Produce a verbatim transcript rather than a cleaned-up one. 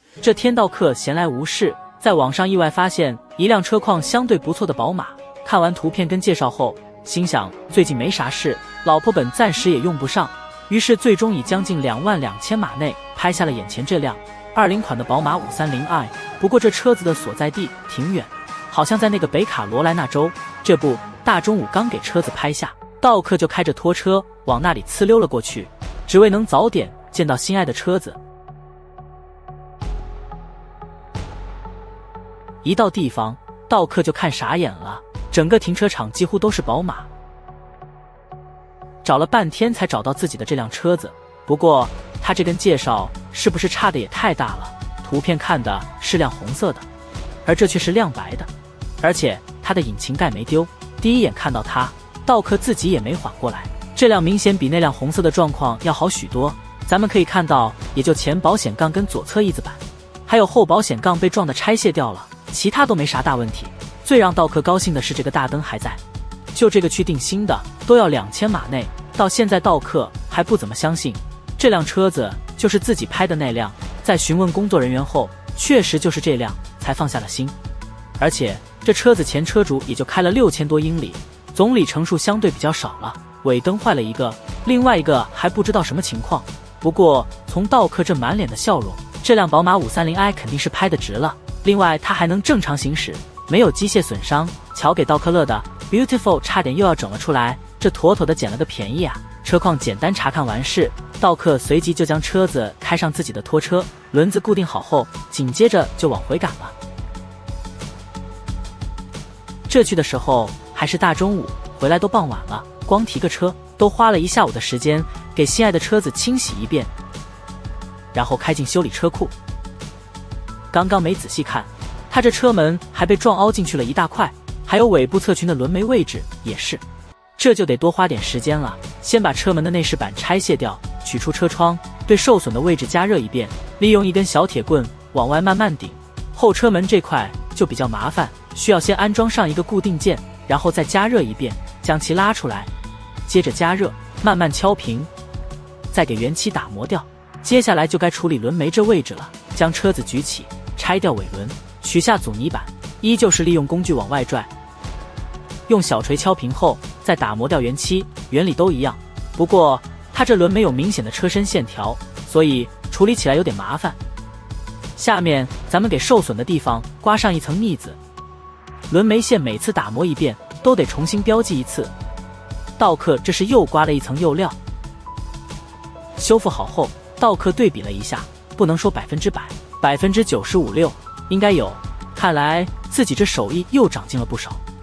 这天道客闲来无事，在网上意外发现一辆车况相对不错的宝马。看完图片跟介绍后，心想最近没啥事，老婆本暂时也用不上，于是最终以将近两万两千码内拍下了眼前这辆二零款的宝马五三零 i。不过这车子的所在地挺远，好像在那个北卡罗来纳州。这不，大中午刚给车子拍下，道客就开着拖车往那里呲溜了过去，只为能早点见到心爱的车子。一到地方，道客就看傻眼了，整个停车场几乎都是宝马。找了半天才找到自己的这辆车子，不过他这跟介绍是不是差的也太大了？图片看的是辆红色的，而这却是亮白的，而且它的引擎盖没丢。第一眼看到它，道客自己也没缓过来，这辆明显比那辆红色的状况要好许多。咱们可以看到，也就前保险杠跟左侧翼子板，还有后保险杠被撞的拆卸掉了，其他都没啥大问题。最让道客高兴的是这个大灯还在，就这个去定新的都要两千码内，到现在道客还不怎么相信这辆车子就是自己拍的那辆。在询问工作人员后，确实就是这辆，才放下了心。而且这车子前车主也就开了六千多英里，总里程数相对比较少了。尾灯坏了一个，另外一个还不知道什么情况。不过从道客这满脸的笑容，这辆宝马五三零 i 肯定是拍的值了。另外它还能正常行驶，没有机械损伤。瞧给道客乐的 Beautiful 差点又要整了出来，这妥妥的捡了个便宜啊！车况简单查看完事，道客随即就将车子开上自己的拖车，轮子固定好后，紧接着就往回赶了。这去的时候还是大中午，回来都傍晚了，光提个车都花了一下午的时间，给心爱的车子清洗一遍，然后开进修理车库。刚刚没仔细看，他这车门还被撞凹进去了一大块，还有尾部侧裙的轮眉位置也是，这就得多花点时间了。先把车门的内饰板拆卸掉，取出车窗，对受损的位置加热一遍，利用一根小铁棍往外慢慢顶。后车门这块就比较麻烦，需要先安装上一个固定件，然后再加热一遍，将其拉出来，接着加热，慢慢敲平，再给原漆打磨掉。接下来就该处理轮眉这位置了，将车子举起，拆掉尾轮，取下阻尼板，依旧是利用工具往外拽，用小锤敲平后再打磨掉原漆，原理都一样。不过它这轮没有明显的车身线条，所以处理起来有点麻烦。下面咱们给受损的地方刮上一层腻子，轮眉线每次打磨一遍都得重新标记一次。道客这是又刮了一层釉料。修复好后，道客对比了一下，不能说百分之百，百分之九十五六应该有。看来自己这手艺又长进了不少。